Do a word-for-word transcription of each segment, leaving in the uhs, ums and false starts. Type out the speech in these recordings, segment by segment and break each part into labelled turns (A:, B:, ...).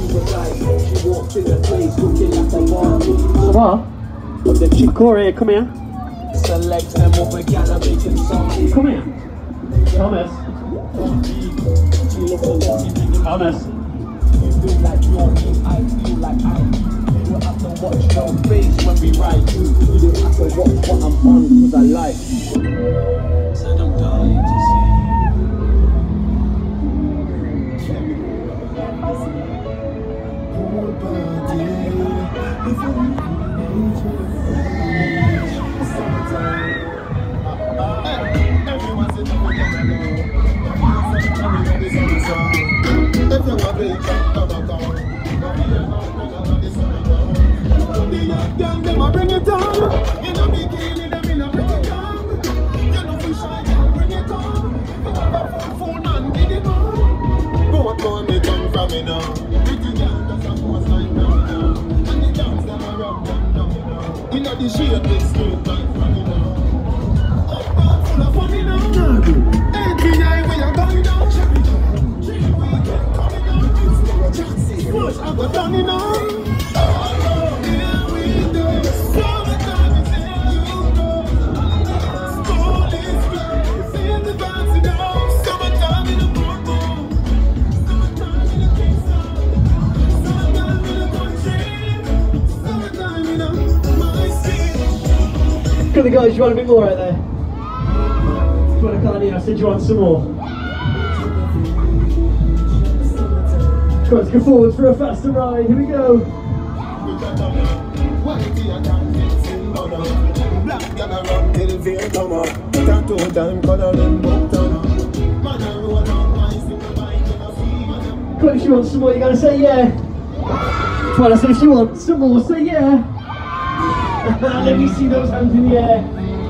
A: What? The chick Corey, come here.
B: Select them over Ghana making songs.
A: Come here. Thomas. Thomas.
B: You feel like you're me, I feel like I do. You don't have to watch no face when we ride you. You don't have to watch what I'm on because I like. Said I'm dying to see. Bring it down, you know me killing them in a bring it down. You know we shy, bring it down. You have a phone and get it on. Go up on me, come from me now. Pretty girl, that's a post like now now. And the dance them around them now now. You know the shade big straight like from me now. Up down full of funny now. Every night when you're going down, check it out. Three weekend coming down, it's the Jackson. Push, I'm going down now.
A: The guys, you want a bit more right there? You want to come in? I said you want some more. Come on, let's go forwards for a faster ride. Here we go. Come on, if you want some more, you gotta say yeah. Come on, I said if you want some more, say yeah. Let me see those hands in the air.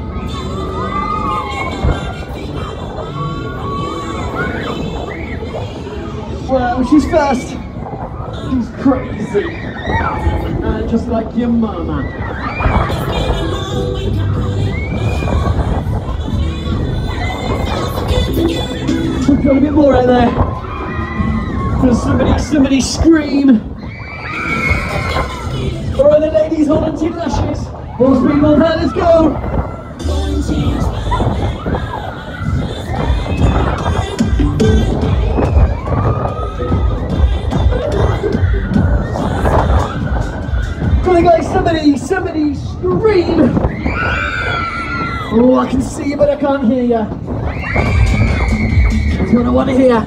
A: Well, she's fast. She's crazy. Uh, just like your mama. We've got a bit more right there. Does somebody, somebody scream? Alright then ladies, hold on to your lashes. More speed, more power, let's go! Come on guys, somebody, somebody scream! Oh, I can see you but I can't hear you. That's what I want to hear.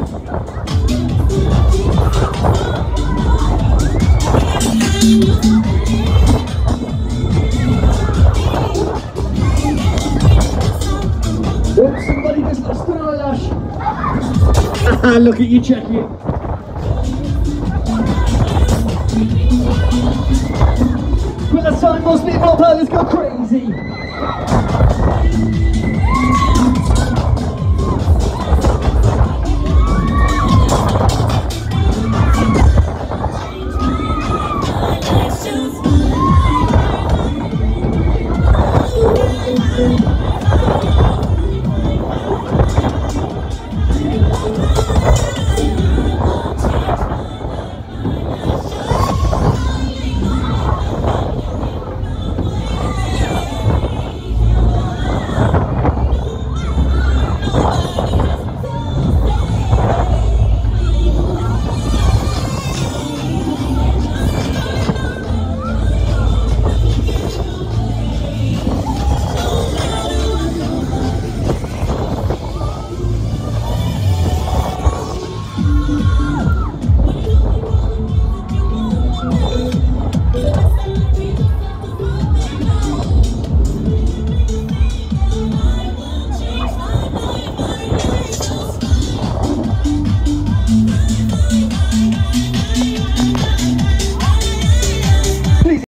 A: Oops, somebody just lost an eyelash. Look at you checking. Well, that's time, more speed, more power, let's go crazy.